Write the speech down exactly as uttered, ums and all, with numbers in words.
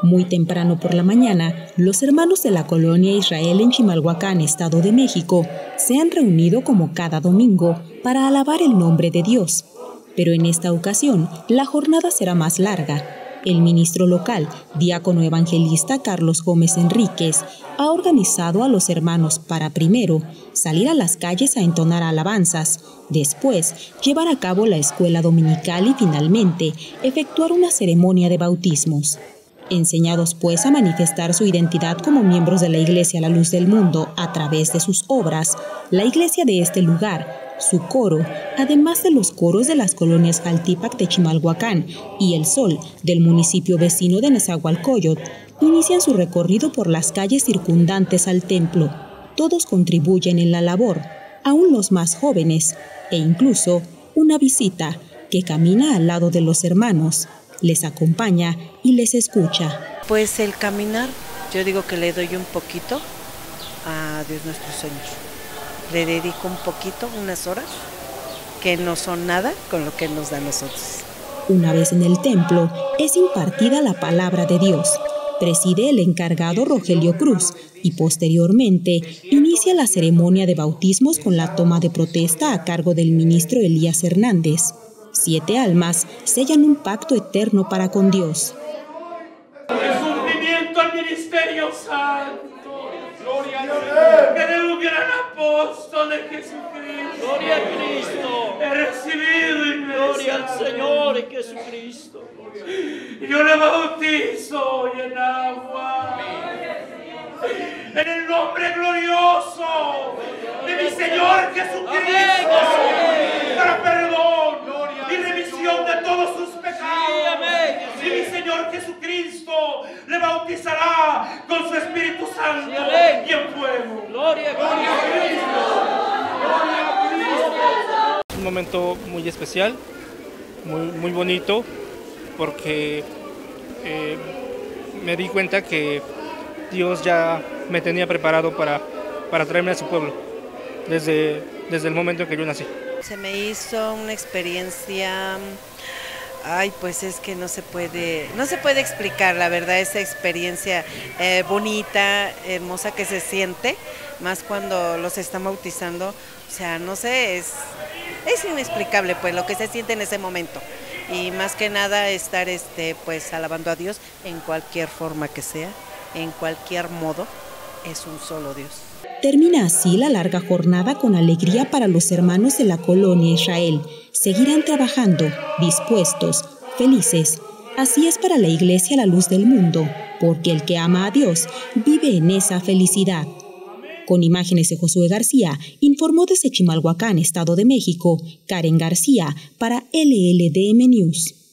Muy temprano por la mañana, los hermanos de la colonia Israel en Chimalhuacán, Estado de México, se han reunido como cada domingo para alabar el nombre de Dios. Pero en esta ocasión, la jornada será más larga. El ministro local, diácono evangelista Carlos Gómez Enríquez, ha organizado a los hermanos para primero salir a las calles a entonar alabanzas, después llevar a cabo la escuela dominical y finalmente efectuar una ceremonia de bautismos. Enseñados pues a manifestar su identidad como miembros de la Iglesia La Luz del Mundo a través de sus obras, la iglesia de este lugar, su coro, además de los coros de las colonias Jaltipac de Chimalhuacán y El Sol del municipio vecino de Nezahualcóyotl, inician su recorrido por las calles circundantes al templo. Todos contribuyen en la labor, aún los más jóvenes, e incluso una visita que camina al lado de los hermanos, les acompaña y les escucha. Pues el caminar, yo digo que le doy un poquito a Dios nuestro Señor. Le dedico un poquito, unas horas, que no son nada con lo que nos da a nosotros. Una vez en el templo, es impartida la palabra de Dios. Preside el encargado Rogelio Cruz y posteriormente inicia la ceremonia de bautismos con la toma de protesta a cargo del ministro Elías Hernández. Siete almas sellan un pacto eterno para con Dios. El cumplimiento al ministerio santo. Gloria a Dios. Que de un gran apóstol de Jesucristo. Gloria a Cristo. He recibido y Gloria al Señor en Jesucristo. Yo le bautizo hoy en agua. En el nombre glorioso de mi Señor Jesucristo. Para perdón y remisión de todos sus pecados. Y mi Señor Jesucristo le bautizará con su Espíritu Santo y en fuego. Gloria a Cristo. Gloria a Cristo. Es un momento muy especial, muy, muy bonito, porque eh, me di cuenta que Dios ya me tenía preparado para, para traerme a su pueblo, desde, desde el momento en que yo nací. Se me hizo una experiencia, ay, pues es que no se puede, no se puede explicar, la verdad, esa experiencia eh, bonita, hermosa que se siente, más cuando los están bautizando, o sea, no sé, es, es inexplicable pues lo que se siente en ese momento. Y más que nada estar este, pues alabando a Dios en cualquier forma que sea, en cualquier modo, es un solo Dios. Termina así la larga jornada con alegría para los hermanos de la colonia Israel. Seguirán trabajando, dispuestos, felices. Así es para la Iglesia La Luz del Mundo, porque el que ama a Dios vive en esa felicidad. Con imágenes de Josué García, informó desde Chimalhuacán, Estado de México, Karen García, para L L D M News.